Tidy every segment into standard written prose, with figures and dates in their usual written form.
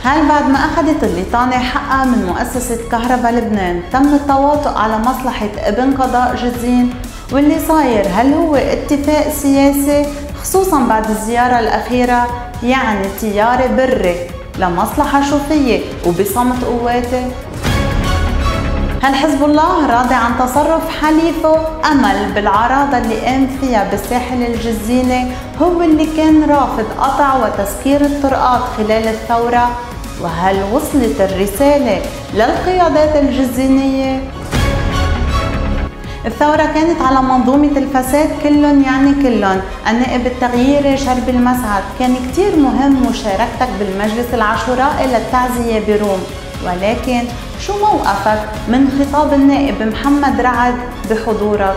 هل بعد ما أخذت الليطانة حقها من مؤسسة كهرباء لبنان تم التواطؤ على مصلحة ابن قضاء جزين؟ واللي صاير هل هو اتفاق سياسي خصوصا بعد الزيارة الأخيرة يعني تيار بري لمصلحة شوفية وبصمت قواته؟ هل حزب الله راضي عن تصرف حليفه أمل بالعراضة اللي قام فيها بالساحل الجزيني هو اللي كان رافض قطع وتسكير الطرقات خلال الثورة؟ وهل وصلت الرسالة للقيادات الجزينية؟ الثورة كانت على منظومة الفساد كلن يعني كلن. النائب التغييري شربي المسعد كان كتير مهم مشاركتك بالمجلس العاشورائي للتعزية بروم، ولكن شو موقفك من خطاب النائب محمد رعد بحضورك؟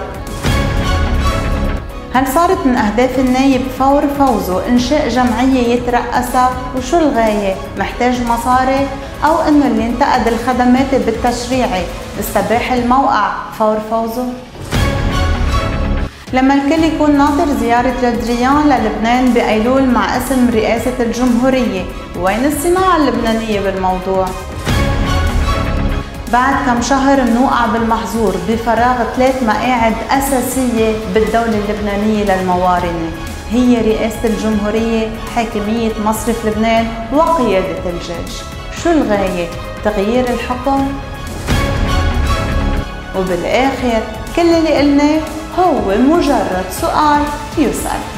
هل صارت من أهداف النايب فور فوزه إنشاء جمعية يترأسها؟ وشو الغاية؟ محتاج مصاري؟ أو إنه اللي انتقد الخدمات بالتشريعي استباح الموقع فور فوزه؟ لما الكل يكون ناطر زيارة جدريان للبنان بأيلول مع اسم رئاسة الجمهورية، وين الصناعة اللبنانية بالموضوع؟ بعد كم شهر منوقع بالمحظور بفراغ 3 مقاعد أساسية بالدولة اللبنانية للموارنة، هي رئاسة الجمهورية، حاكمية مصرف لبنان، وقيادة الجيش. شو الغاية؟ تغيير الحكم؟ وبالآخر كل اللي قلناه هو مجرد سؤال يسأل.